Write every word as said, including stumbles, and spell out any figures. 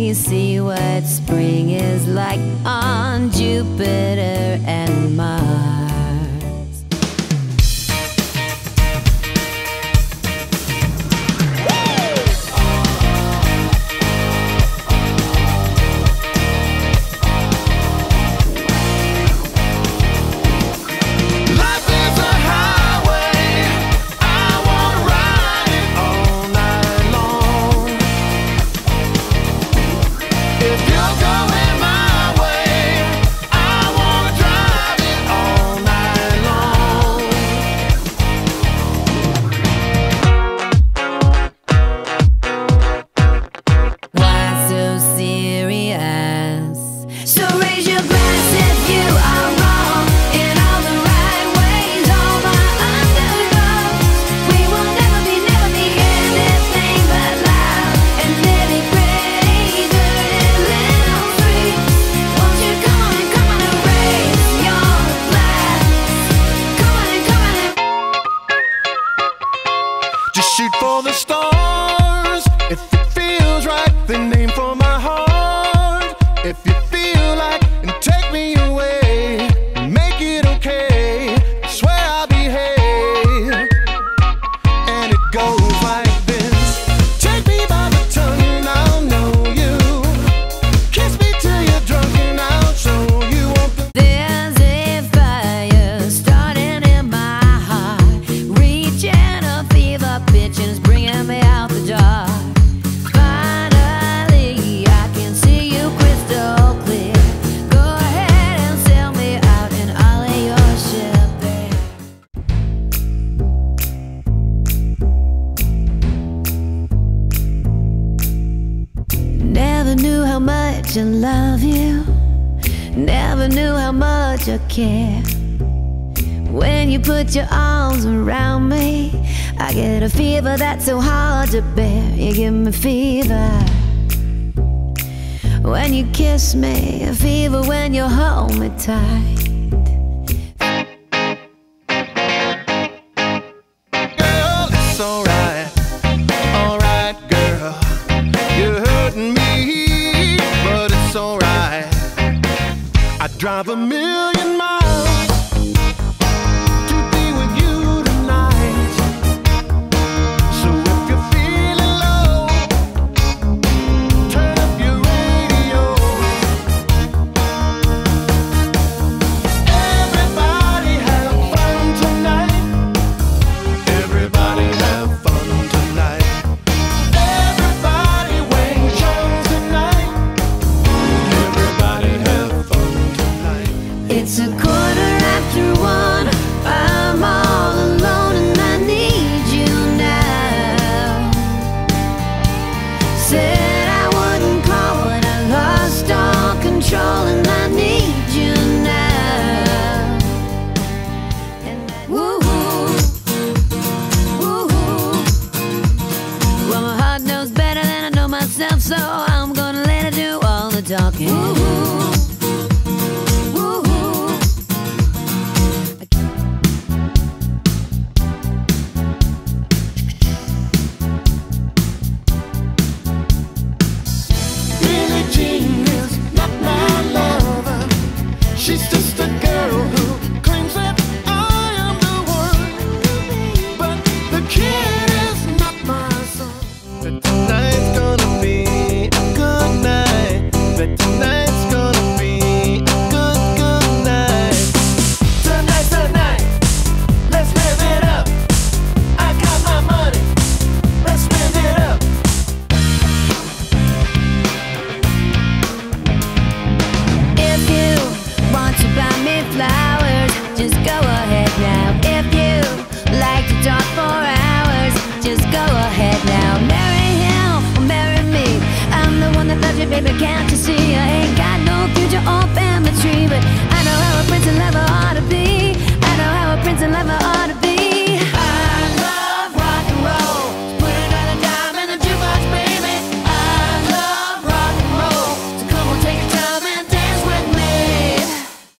me see what spring is like on Jupiter and Mars. I love you, never knew how much I care. When you put your arms around me, I get a fever that's so hard to bear. You give me fever when you kiss me, a fever when you hold me tight. Girl, it's alright, alright, girl. You're hurting me, but it's alright. I'd drive a million miles to be with you tonight. So if you're feeling low, turn up your radio. Everybody have fun tonight. Everybody have fun tonight. Everybody wing chums tonight. Everybody have fun tonight. It's a quarter after one. I'm all alone and I need you now. Said I wouldn't call, but I lost all control and I need you now. And I, woo-hoo, woo-hoo. Well, my heart knows better than I know myself, so I'm gonna let it do all the talking. Woo-hoo. Billie Jean is not my lover. She's just a girl who claims that I am the one. But the kid is not my son. But tonight's gonna be a good night. But tonight's gonna be a good, good night. Tonight's the night. Let's live it up. I got my money. Let's spend it up. If you want to buy me flowers, just go ahead now. If you like to talk for hours, just go ahead now. Marry him or marry me. I'm the one that loves you, baby, can't you see?